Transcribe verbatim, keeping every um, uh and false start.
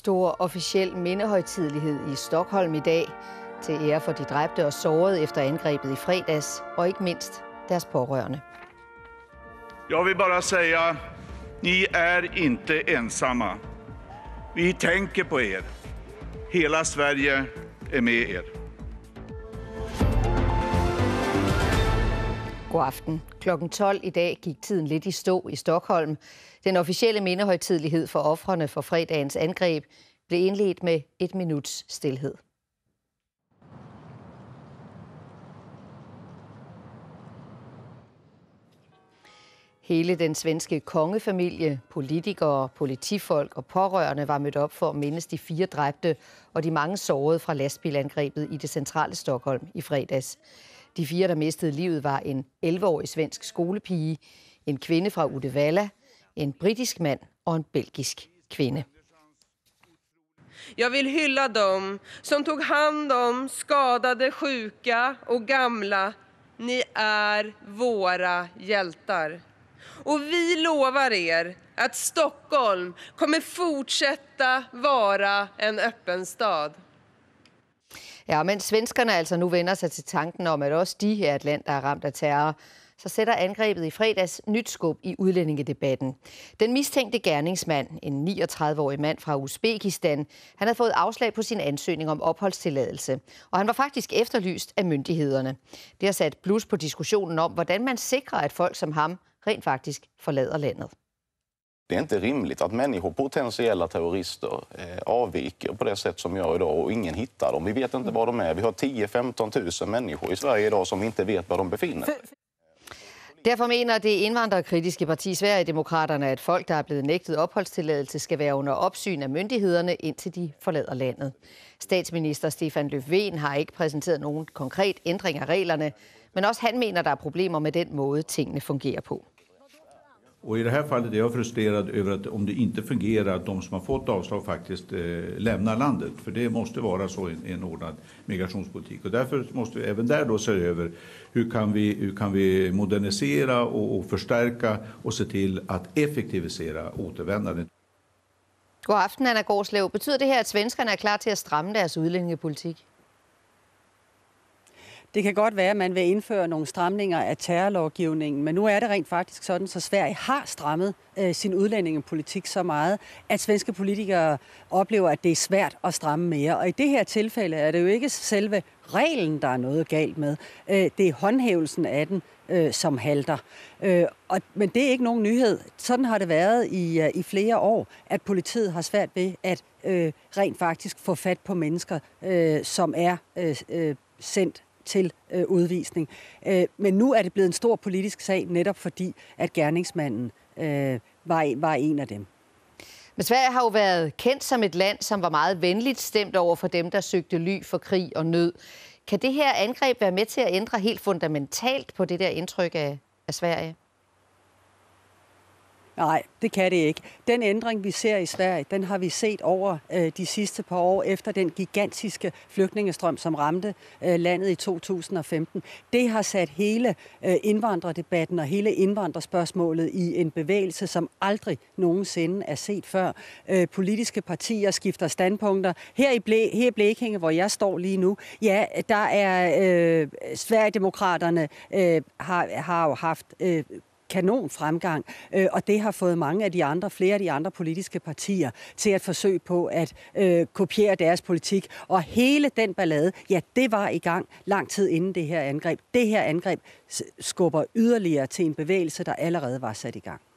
stor officiel mindehøjtidelighed i Stockholm i dag til ære for de dræbte og sårede efter angrebet i fredags, og ikke mindst deres pårørende. Jag vill bara säga, ni är inte ensamma. Vi tänker på er. Hela Sverige är med er. God aften. klokken tolv i dag gik tiden lidt i stå i Stockholm. Den officielle mindehøjtidelighed for ofrene for fredagens angreb blev indledt med et minuts stilhed. Hele den svenske kongefamilie, politikere, politifolk og pårørende var mødt op for at mindes de fire dræbte og de mange sårede fra lastbilangrebet i det centrale Stockholm i fredags. De fire, der mistede livet, var en elleve-årig svensk skolepige, en kvinde fra Uddevalla, en britisk mand og en belgisk kvinde. Jag vill hylla dem som tog hand om skadade, sjuka och gamla. Ni är våra hjältar. Och vi lovar er att Stockholm kommer fortsätta vara en öppen stad. Ja, mens svenskerne altså nu vender sig til tanken om, at også de er et land, der er ramt af terror, så sætter angrebet i fredags nyt skub i udlændingedebatten. Den mistænkte gerningsmand, en niogtredive-årig mand fra Uzbekistan, han havde fået afslag på sin ansøgning om opholdstilladelse, og han var faktisk efterlyst af myndighederne. Det har sat blus på diskussionen om, hvordan man sikrer, at folk som ham rent faktisk forlader landet. Det är inte rimligt att människor, potentiella terrorister, eh, avviker på det sätt som gör idag och ingen hittar dem. Vi vet inte var de är. Vi har tio till femton tusen människor i Sverige idag som inte vet var de befinner sig. Derfor mener det indvandrerkritiske parti Sverigedemokraterne, at folk, der er blevet nægtet opholdstilladelse, skal være under opsyn af myndighederne, indtil de forlader landet. Statsminister Stefan Löfven har ikke præsenteret nogen konkret ændring af reglerne, men også han mener, der er problemer med den måde, tingene fungerer på. Och i det här fallet är jag frustrerad över att om det inte fungerar att de som har fått avslag faktiskt eh, lämnar landet. För det måste vara så i en, en ordnad migrationspolitik. Och därför måste vi även där då se över hur kan vi, hur kan vi modernisera och, och förstärka och se till att effektivisera återvändandet. God aften, Anna Gårdslev. Betyder det her, at svenskerne er klar til at stramme deres udlændingepolitik? Det kan godt være, at man vil indføre nogle stramninger af terrorlovgivningen, men nu er det rent faktisk sådan, så Sverige har strammet øh, sin udlændingepolitik så meget, at svenske politikere oplever, at det er svært at stramme mere. Og i det her tilfælde er det jo ikke selve reglen, der er noget galt med. Øh, det er håndhævelsen af den, øh, som halter. Øh, og, men det er ikke nogen nyhed. Sådan har det været i, uh, i flere år, at politiet har svært ved at øh, rent faktisk få fat på mennesker, øh, som er øh, øh, sendt til øh, udvisning. Øh, men nu er det blevet en stor politisk sag, netop fordi, at gerningsmanden øh, var, var en af dem. Men Sverige har jo været kendt som et land, som var meget venligt stemt over for dem, der søgte ly for krig og nød. Kan det her angreb være med til at ændre helt fundamentalt på det der indtryk af, af Sverige? Nej, det kan det ikke. Den ændring, vi ser i Sverige, den har vi set over øh, de sidste par år efter den gigantiske flygtningestrøm, som ramte øh, landet i to tusind og femten. Det har sat hele øh, indvandrerdebatten og hele indvandrerspørgsmålet i en bevægelse, som aldrig nogensinde er set før. Øh, politiske partier skifter standpunkter. Her i, Blæ, her i Blekinge, hvor jeg står lige nu, ja, der er øh, Sverigedemokraterne øh, har, har jo haft øh, kanon fremgang, øh, og det har fået mange af de andre, flere af de andre politiske partier til at forsøge på at øh, kopiere deres politik. Og hele den ballade, ja, det var i gang lang tid inden det her angreb. Det her angreb skubber yderligere til en bevægelse, der allerede var sat i gang.